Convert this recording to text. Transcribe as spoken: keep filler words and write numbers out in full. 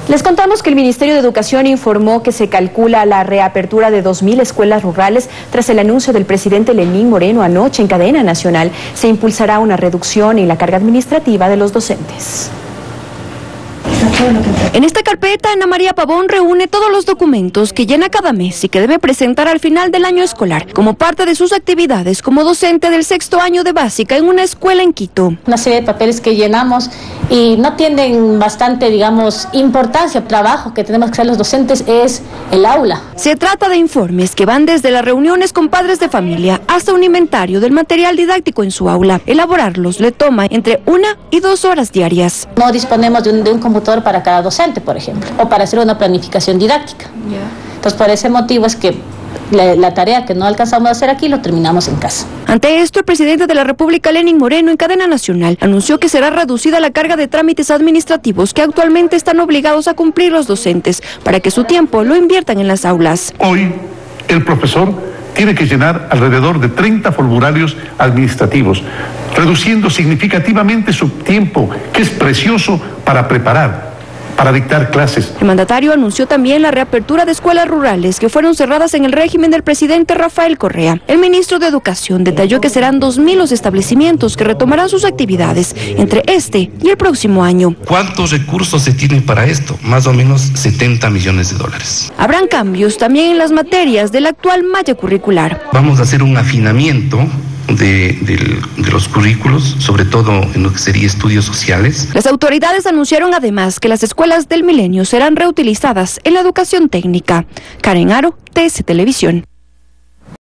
Les contamos que el Ministerio de Educación informó que se calcula la reapertura de dos mil escuelas rurales tras el anuncio del presidente Lenín Moreno anoche en cadena nacional. Se impulsará una reducción en la carga administrativa de los docentes. En esta carpeta, Ana María Pavón reúne todos los documentos que llena cada mes y que debe presentar al final del año escolar, como parte de sus actividades como docente del sexto año de básica en una escuela en Quito. Una serie de papeles que llenamos y no tienen bastante, digamos, importancia. El trabajo que tenemos que hacer los docentes es el aula. Se trata de informes que van desde las reuniones con padres de familia hasta un inventario del material didáctico en su aula. Elaborarlos le toma entre una y dos horas diarias. No disponemos de un, de un computador para cada docente, por ejemplo, o para hacer una planificación didáctica. Yeah. Entonces, por ese motivo es que la, la tarea que no alcanzamos a hacer aquí lo terminamos en casa. Ante esto, el presidente de la República, Lenín Moreno, en cadena nacional, anunció que será reducida la carga de trámites administrativos que actualmente están obligados a cumplir los docentes para que su tiempo lo inviertan en las aulas. Hoy, el profesor tiene que llenar alrededor de treinta formularios administrativos, reduciendo significativamente su tiempo, que es precioso para preparar, para dictar clases. El mandatario anunció también la reapertura de escuelas rurales que fueron cerradas en el régimen del presidente Rafael Correa. El ministro de Educación detalló que serán dos mil los establecimientos que retomarán sus actividades entre este y el próximo año. ¿Cuántos recursos se tienen para esto? Más o menos setenta millones de dólares. Habrán cambios también en las materias de la actual malla curricular. Vamos a hacer un afinamiento De, de, de los currículos, sobre todo en lo que sería estudios sociales. Las autoridades anunciaron además que las escuelas del milenio serán reutilizadas en la educación técnica. Karen Aro, T S Televisión.